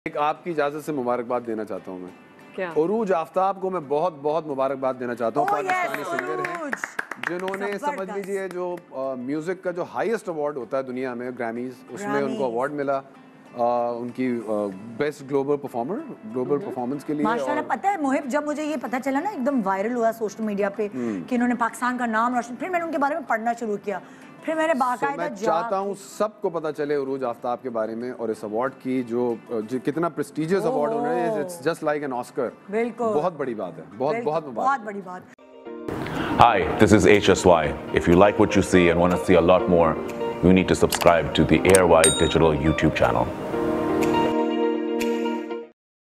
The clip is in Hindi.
एक आपकी इजाजत से मुबारकबाद देना चाहता हूँ मैं। क्या? उरूज आफ्ताब को मैं बहुत बहुत मुबारकबाद देना चाहता हूँ। पाकिस्तानी yes, सिंगर हैं जिन्होंने समझ लीजिए जो म्यूजिक का जो हाईएस्ट अवार्ड होता है दुनिया में ग्रैमीज, उसमें उनको अवार्ड मिला उनकी बेस्ट ग्लोबल परफॉर्मेंस के लिए। माशाल्लाह। पता है मोहिब, जब मुझे ये पता चला ना, एकदम वायरल हुआ सोशल मीडिया पे कि इन्होंने पाकिस्तान का नाम रोशन, फिर मैंने उनके बारे में पढ़ना शुरू किया, फिर मैंने बाकायदा मैं चाहता हूँ सबको पता चले उरूज आफ्ताब के बारे में और इस अवार्ड की जो कितना प्रेस्टिजियस अवार्ड होना है। It's just like an Oscar. बिल्कुल, बहुत बड़ी बात है, बहुत बड़ी बात। Hi, this is HSY. If you like what you see and want to see a lot more, you need to subscribe to the AirWide Digital YouTube channel.